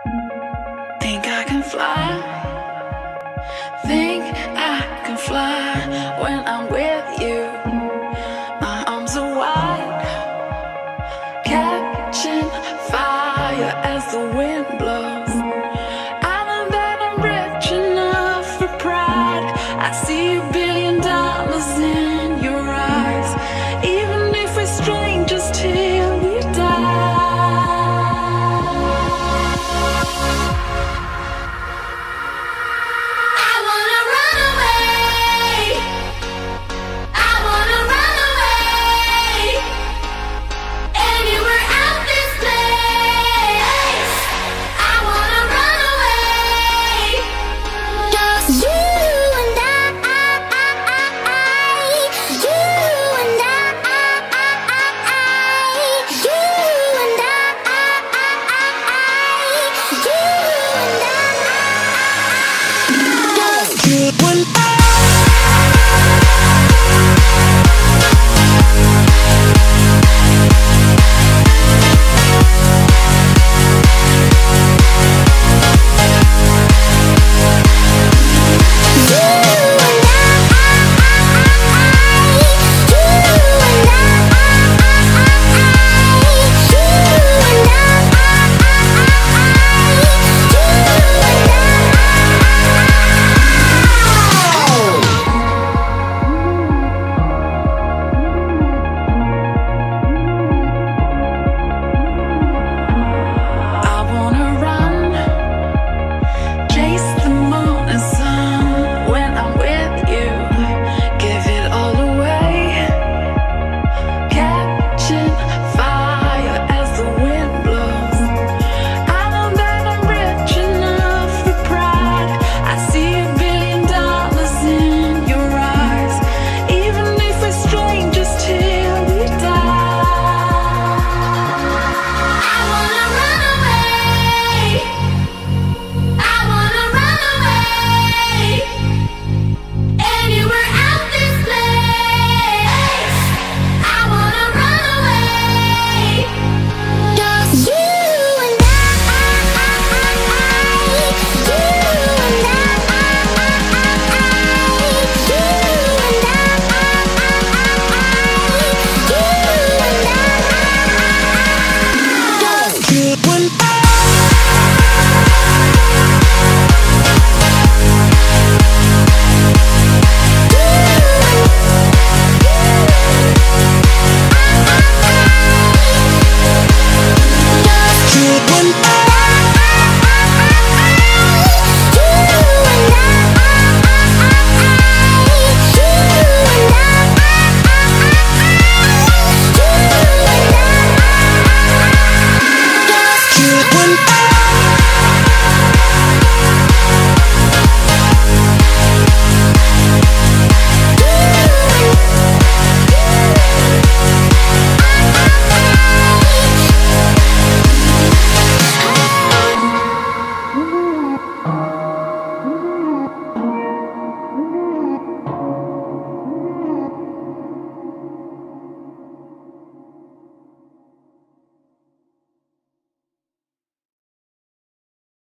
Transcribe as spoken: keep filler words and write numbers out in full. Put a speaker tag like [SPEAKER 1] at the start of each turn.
[SPEAKER 1] Think I can fly. Think I can fly when I'm with you. My arms are wide, catching fire as the wind blows. I know that I'm rich enough for pride. I see a billion dollars in your eyes, even if we're strangers till we die.
[SPEAKER 2] Good.